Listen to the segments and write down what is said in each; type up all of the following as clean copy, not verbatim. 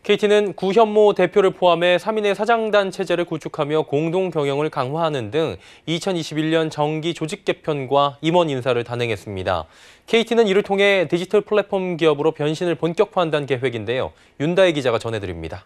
KT는 구현모 대표를 포함해 3인의 사장단 체제를 구축하며 공동 경영을 강화하는 등 2021년 정기 조직 개편과 임원 인사를 단행했습니다. KT는 이를 통해 디지털 플랫폼 기업으로 변신을 본격화한다는 계획인데요. 윤다혜 기자가 전해드립니다.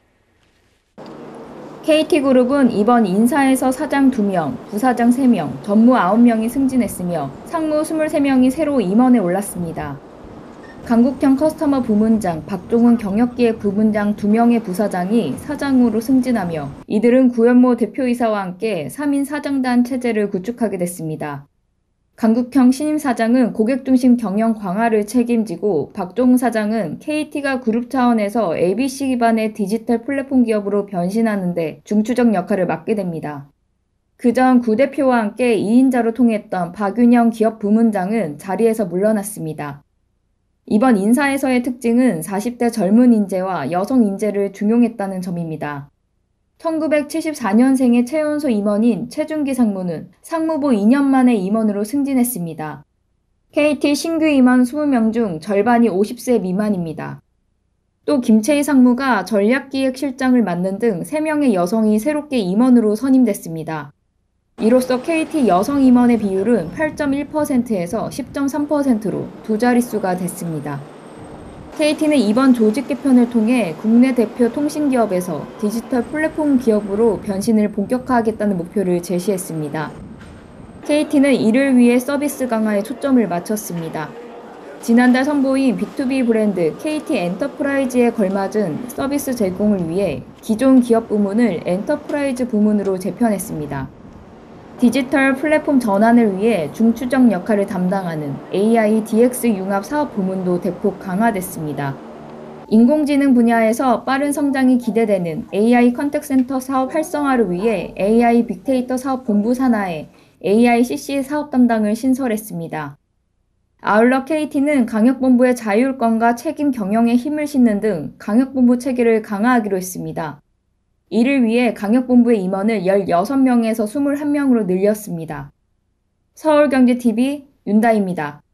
KT그룹은 이번 인사에서 사장 2명, 부사장 3명, 전무 9명이 승진했으며 상무 23명이 새로 임원에 올랐습니다. 강국형 커스터머 부문장, 박종훈 경영기획 부문장 2명의 부사장이 사장으로 승진하며 이들은 구현모 대표이사와 함께 3인 사장단 체제를 구축하게 됐습니다. 강국형 신임 사장은 고객 중심 경영 강화를 책임지고 박종훈 사장은 KT가 그룹 차원에서 ABC 기반의 디지털 플랫폼 기업으로 변신하는 데 중추적 역할을 맡게 됩니다. 그전 구 대표와 함께 2인자로 통했던 박윤영 기업 부문장은 자리에서 물러났습니다. 이번 인사에서의 특징은 40대 젊은 인재와 여성 인재를 중용했다는 점입니다. 1974년생의 최연소 임원인 최준기 상무는 상무부 2년 만에 임원으로 승진했습니다. KT 신규 임원 20명 중 절반이 50세 미만입니다. 또 김채희 상무가 전략기획실장을 맡는 등 3명의 여성이 새롭게 임원으로 선임됐습니다. 이로써 KT 여성 임원의 비율은 8.1%에서 10.3%로 두 자릿수가 됐습니다. KT는 이번 조직 개편을 통해 국내 대표 통신기업에서 디지털 플랫폼 기업으로 변신을 본격화하겠다는 목표를 제시했습니다. KT는 이를 위해 서비스 강화에 초점을 맞췄습니다. 지난달 선보인 B2B 브랜드 KT 엔터프라이즈에 걸맞은 서비스 제공을 위해 기존 기업 부문을 엔터프라이즈 부문으로 재편했습니다. 디지털 플랫폼 전환을 위해 중추적 역할을 담당하는 AI DX 융합 사업 부문도 대폭 강화됐습니다. 인공지능 분야에서 빠른 성장이 기대되는 AI 컨택센터 사업 활성화를 위해 AI 빅데이터 사업 본부 산하에 AICC 사업 담당을 신설했습니다. 아울러 KT는 강력본부의 자율권과 책임 경영에 힘을 싣는 등 강력본부 체계를 강화하기로 했습니다. 이를 위해 강력본부의 임원을 16명에서 21명으로 늘렸습니다. 서울경제TV 윤다희입니다.